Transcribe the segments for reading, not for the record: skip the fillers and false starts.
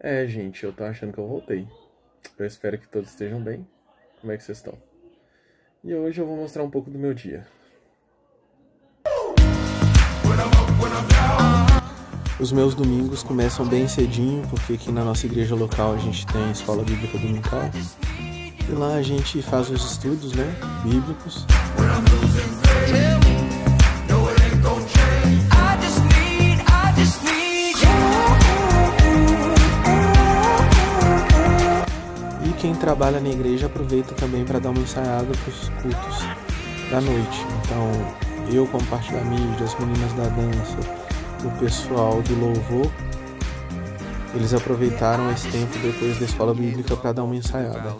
É, gente, eu tô achando que eu voltei. Eu espero que todos estejam bem. Como é que vocês estão? E hoje eu vou mostrar um pouco do meu dia. Os meus domingos começam bem cedinho, porque aqui na nossa igreja local a gente tem escola bíblica dominical. E lá a gente faz os estudos, né, bíblicos. E quem trabalha na igreja aproveita também para dar uma ensaiada para os cultos da noite. Então, eu como parte da mídia, as meninas da dança, o pessoal do louvor, eles aproveitaram esse tempo depois da escola bíblica para dar uma ensaiada.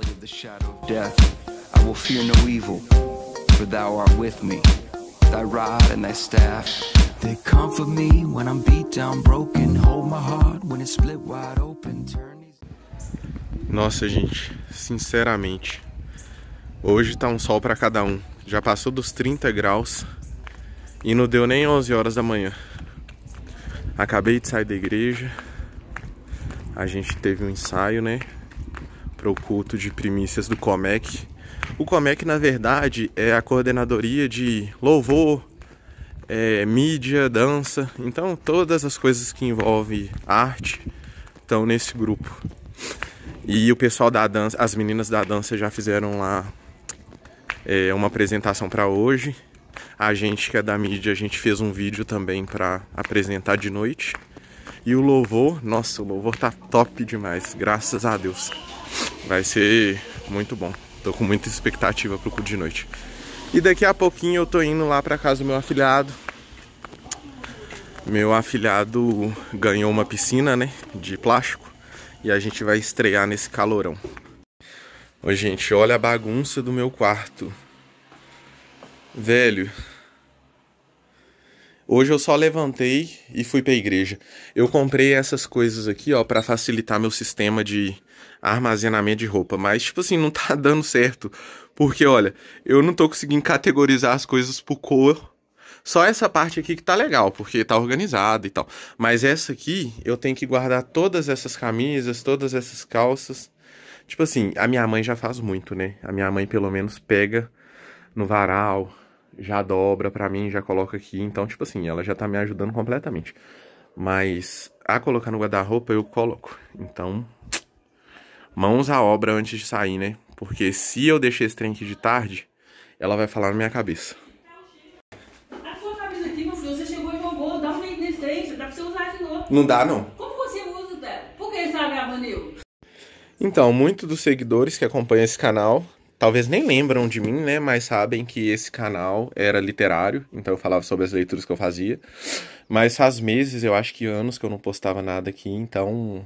Nossa, gente, sinceramente, hoje tá um sol para cada um. Já passou dos 30 graus e não deu nem 11 horas da manhã. Acabei de sair da igreja. A gente teve um ensaio, né, para o culto de primícias do Comec. O Comec, na verdade, é a coordenadoria de louvor, mídia, dança. Então, todas as coisas que envolvem arte estão nesse grupo. E o pessoal da dança, as meninas da dança já fizeram lá uma apresentação para hoje. A gente que é da mídia, a gente fez um vídeo também para apresentar de noite. E o louvor, nossa, o louvor tá top demais, graças a Deus. Vai ser muito bom. Tô com muita expectativa pro culto de noite. E daqui a pouquinho eu tô indo lá pra casa do meu afilhado. Meu afilhado ganhou uma piscina, né, de plástico. E a gente vai estrear nesse calorão. Ô, gente, olha a bagunça do meu quarto. Velho, hoje eu só levantei e fui pra igreja. Eu comprei essas coisas aqui, ó, pra facilitar meu sistema de armazenamento de roupa. Mas, tipo assim, não tá dando certo. Porque, olha, eu não tô conseguindo categorizar as coisas por cor. Só essa parte aqui que tá legal, porque tá organizada e tal. Mas essa aqui, eu tenho que guardar todas essas camisas, todas essas calças. Tipo assim, a minha mãe já faz muito, né? A minha mãe, pelo menos, pega no varal, já dobra pra mim, já coloca aqui. Então, tipo assim, ela já tá me ajudando completamente. Mas a colocar no guarda-roupa eu coloco. Então, mãos à obra antes de sair, né? Porque se eu deixar esse trem aqui de tarde, ela vai falar na minha cabeça. A sua camisa aqui, meu filho, você chegou e jogou, dá um jeito nesse trem, dá pra você usar de novo. Não dá, não. Como você usa dela? Por que você tá gravando eu? Então, muitos dos seguidores que acompanham esse canal talvez nem lembram de mim, né? Mas sabem que esse canal era literário. Então eu falava sobre as leituras que eu fazia. Mas faz meses, eu acho que anos que eu não postava nada aqui. Então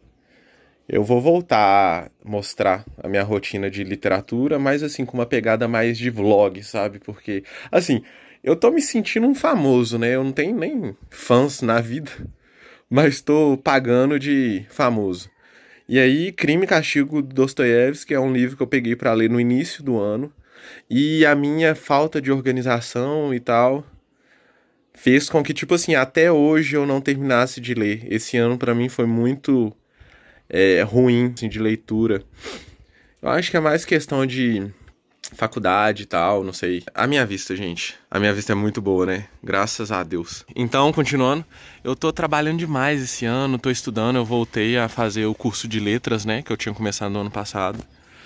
eu vou voltar a mostrar a minha rotina de literatura. Mas assim, com uma pegada mais de vlog, sabe? Porque, assim, eu tô me sentindo um famoso, né? Eu não tenho nem fãs na vida. Mas tô pagando de famoso. E aí, Crime e Castigo, do Dostoiévski, que é um livro que eu peguei para ler no início do ano. E a minha falta de organização e tal fez com que, tipo assim, até hoje eu não terminasse de ler. Esse ano para mim foi muito ruim, assim, de leitura. Eu acho que é mais questão de faculdade e tal, não sei. A minha vista, gente, a minha vista é muito boa, né? Graças a Deus. Então, continuando, eu tô trabalhando demais esse ano, tô estudando, eu voltei a fazer o curso de letras, né? Que eu tinha começado no ano passado.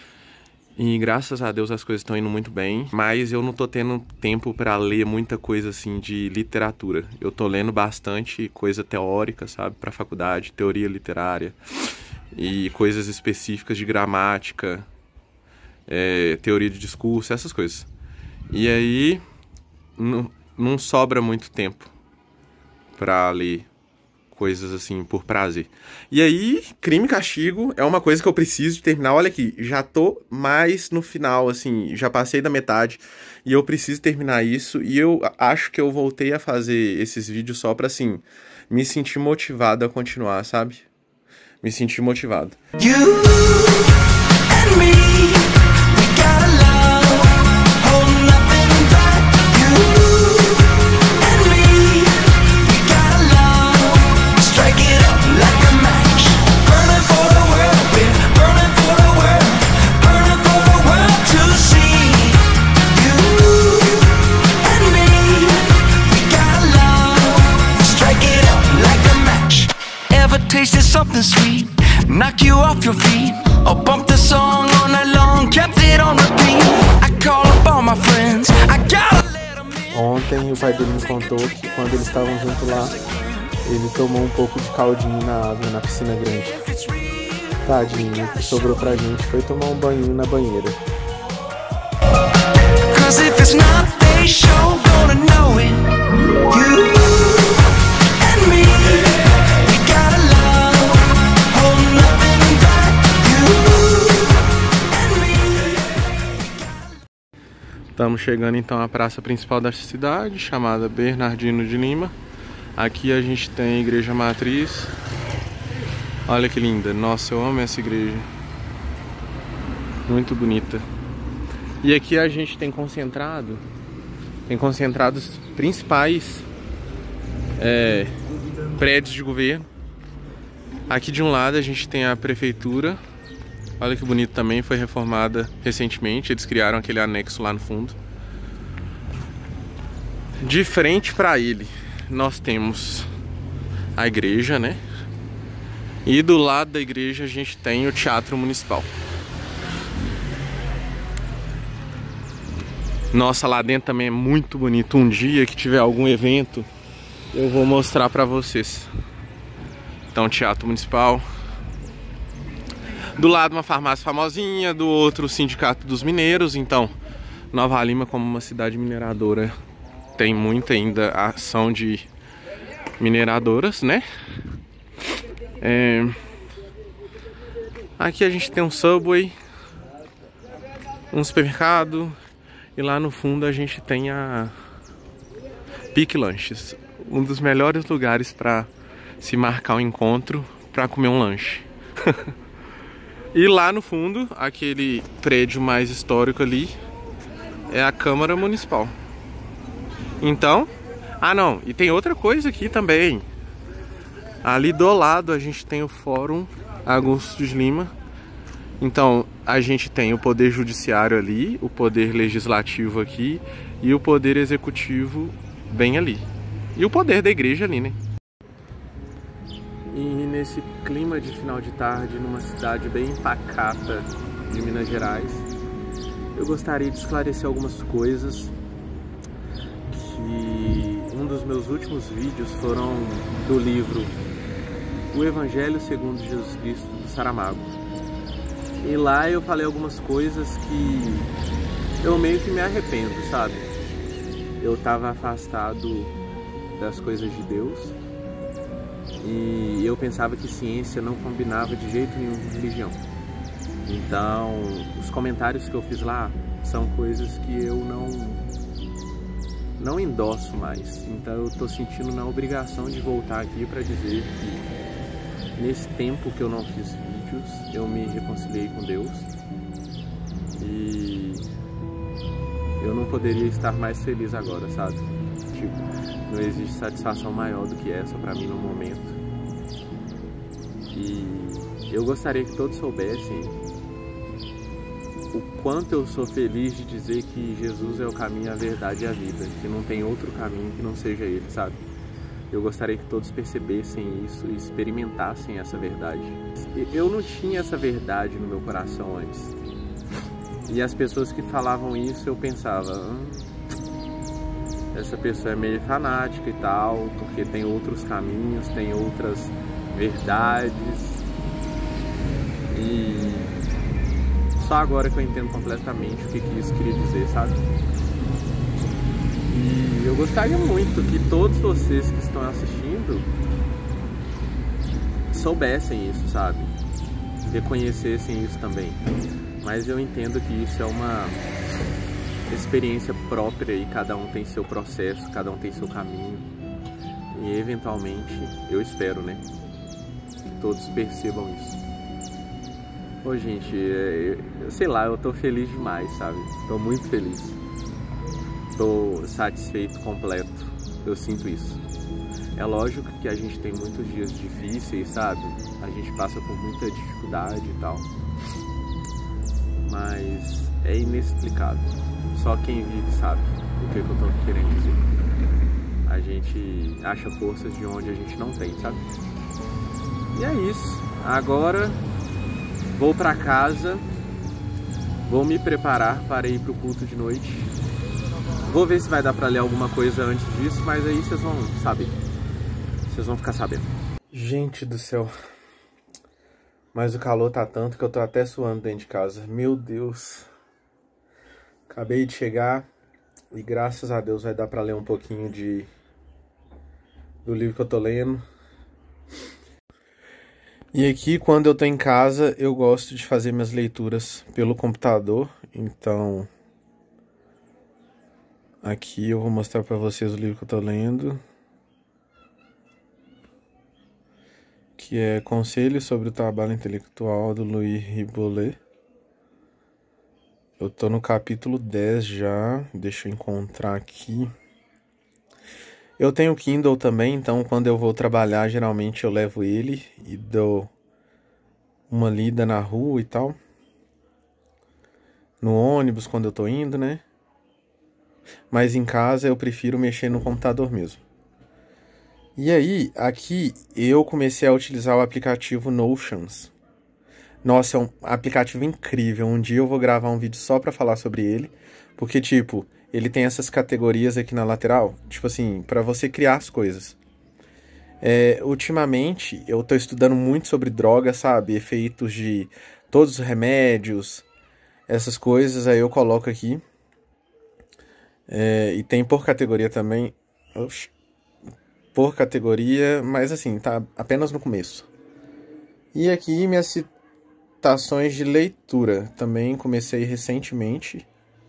E graças a Deus as coisas estão indo muito bem, mas eu não tô tendo tempo pra ler muita coisa, assim, de literatura. Eu tô lendo bastante coisa teórica, sabe? Pra faculdade, teoria literária e coisas específicas de gramática, teoria de discurso, essas coisas. E aí não sobra muito tempo pra ler coisas assim por prazer. E aí, Crime e Castigo é uma coisa que eu preciso de terminar. Olha aqui, já tô mais no final, assim, já passei da metade e eu preciso terminar isso. E eu acho que eu voltei a fazer esses vídeos só pra, assim, me sentir motivado a continuar, sabe? Me sentir motivado. You and me. never tasted something sweet, knock you off your feet. Or bump the song all night long, kept it on repeat. I call up all my friends, I gotta let them in. Ontem o pai dele me contou que quando eles estavam juntos lá, ele tomou um pouco de caldinho na água, na piscina grande. Tadinho, o que sobrou pra gente foi tomar um banho na banheira. Cause if it's not, they sure gonna know it. You and me, we got a love, hold nothing back. You and me. Estamos chegando então à praça principal da cidade, chamada Bernardino de Lima. Aqui a gente tem a igreja matriz. Olha que linda, nossa, eu amo essa igreja. Muito bonita. E aqui a gente tem concentrados principais prédios de governo. Aqui de um lado a gente tem a prefeitura. Olha que bonito também, foi reformada recentemente. Eles criaram aquele anexo lá no fundo. De frente para ele nós temos a igreja, né? E do lado da igreja a gente tem o Teatro Municipal. Nossa, lá dentro também é muito bonito. Um dia que tiver algum evento, eu vou mostrar pra vocês. Então, Teatro Municipal. Do lado uma farmácia famosinha, do outro o Sindicato dos Mineiros. Então, Nova Lima, como uma cidade mineradora, tem muita ainda ação de mineradoras, né? Aqui a gente tem um Subway, um supermercado. E lá no fundo a gente tem a Pique Lanches, um dos melhores lugares para se marcar um encontro para comer um lanche. E lá no fundo, aquele prédio mais histórico ali, é a Câmara Municipal. Então, não, e tem outra coisa aqui também. Ali do lado a gente tem o Fórum Augusto de Lima. Então, a gente tem o poder judiciário ali, o poder legislativo aqui e o poder executivo bem ali. E o poder da igreja ali, né? E nesse clima de final de tarde, numa cidade bem pacata de Minas Gerais, eu gostaria de esclarecer algumas coisas que um dos meus últimos vídeos foram do livro O Evangelho segundo Jesus Cristo, do Saramago. E lá eu falei algumas coisas que eu meio que me arrependo, sabe? Eu tava afastado das coisas de Deus e eu pensava que ciência não combinava de jeito nenhum com religião. Então, os comentários que eu fiz lá são coisas que eu não endosso mais. Então eu tô sentindo na obrigação de voltar aqui para dizer que nesse tempo que eu não fiz vídeos, eu me reconciliei com Deus e eu não poderia estar mais feliz agora, sabe? Tipo, não existe satisfação maior do que essa pra mim no momento. E eu gostaria que todos soubessem o quanto eu sou feliz de dizer que Jesus é o caminho, a verdade e a vida, que não tem outro caminho que não seja ele, sabe? Eu gostaria que todos percebessem isso e experimentassem essa verdade. Eu não tinha essa verdade no meu coração antes. E as pessoas que falavam isso, eu pensava, essa pessoa é meio fanática e tal, porque tem outros caminhos, tem outras verdades. E só agora que eu entendo completamente o que isso queria dizer, sabe? E eu gostaria muito que todos vocês que estão assistindo soubessem isso, sabe? Reconhecessem isso também. Mas eu entendo que isso é uma experiência própria e cada um tem seu processo, cada um tem seu caminho. E eventualmente, eu espero, né? Que todos percebam isso. Pô, gente, sei lá, eu tô feliz demais, sabe? Tô muito feliz. Tô satisfeito, completo. Eu sinto isso. É lógico que a gente tem muitos dias difíceis, sabe? A gente passa por muita dificuldade e tal. Mas é inexplicável. Só quem vive sabe o que eu tô querendo dizer. A gente acha forças de onde a gente não tem, sabe? E é isso. Agora vou pra casa, vou me preparar para ir pro culto de noite. Vou ver se vai dar pra ler alguma coisa antes disso, mas aí vocês vão saber. Vocês vão ficar sabendo. Gente do céu. Mas o calor tá tanto que eu tô até suando dentro de casa. Meu Deus. Acabei de chegar e graças a Deus vai dar pra ler um pouquinho do livro que eu tô lendo. E aqui, quando eu tô em casa, eu gosto de fazer minhas leituras pelo computador. Então, aqui eu vou mostrar pra vocês o livro que eu tô lendo. Que é Conselhos sobre o Trabalho Intelectual, do Louis Riboulet. Eu tô no capítulo 10 já, deixa eu encontrar aqui. Eu tenho Kindle também, então quando eu vou trabalhar, geralmente eu levo ele e dou uma lida na rua e tal. No ônibus, quando eu tô indo, né? Mas em casa eu prefiro mexer no computador mesmo. E aí, aqui eu comecei a utilizar o aplicativo Notions. Nossa, é um aplicativo incrível. Um dia eu vou gravar um vídeo só pra falar sobre ele. Porque, tipo, ele tem essas categorias aqui na lateral. Tipo assim, pra você criar as coisas. Ultimamente, eu tô estudando muito sobre drogas, sabe? Efeitos de todos os remédios, essas coisas. Aí eu coloco aqui. E tem por categoria também. Oxi. Por categoria, mas assim, tá apenas no começo. E aqui minhas citações de leitura. Também comecei recentemente.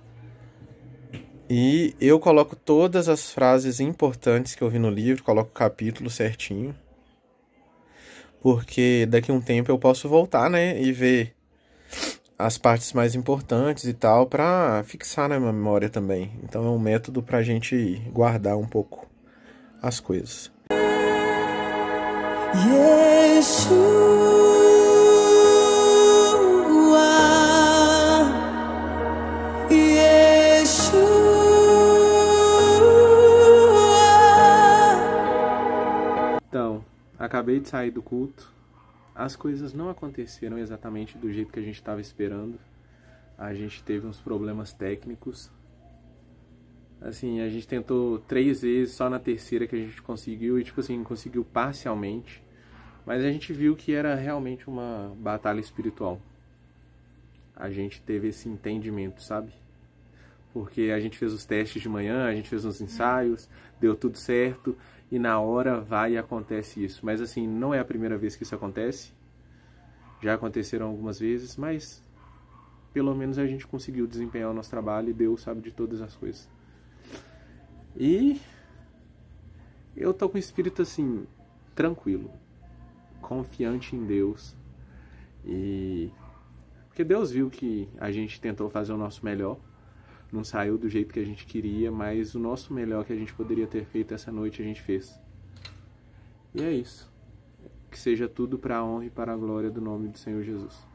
E eu coloco todas as frases importantes que eu vi no livro, coloco o capítulo certinho. Porque daqui a um tempo eu posso voltar, né? E ver as partes mais importantes e tal, pra fixar na minha memória também. Então é um método pra gente guardar um pouco as coisas. Então, acabei de sair do culto. As coisas não aconteceram exatamente do jeito que a gente estava esperando. A gente teve uns problemas técnicos. Assim, a gente tentou 3 vezes, só na terceira que a gente conseguiu, e tipo assim, conseguiu parcialmente. Mas a gente viu que era realmente uma batalha espiritual. A gente teve esse entendimento, sabe? Porque a gente fez os testes de manhã, a gente fez uns ensaios, deu tudo certo, e na hora vai e acontece isso. Mas assim, não é a primeira vez que isso acontece. Já aconteceram algumas vezes, mas pelo menos a gente conseguiu desempenhar o nosso trabalho e Deus sabe de todas as coisas. E eu tô com o espírito assim, tranquilo, confiante em Deus. E porque Deus viu que a gente tentou fazer o nosso melhor, não saiu do jeito que a gente queria, mas o nosso melhor que a gente poderia ter feito essa noite a gente fez. E é isso. Que seja tudo para a honra e para a glória do nome do Senhor Jesus.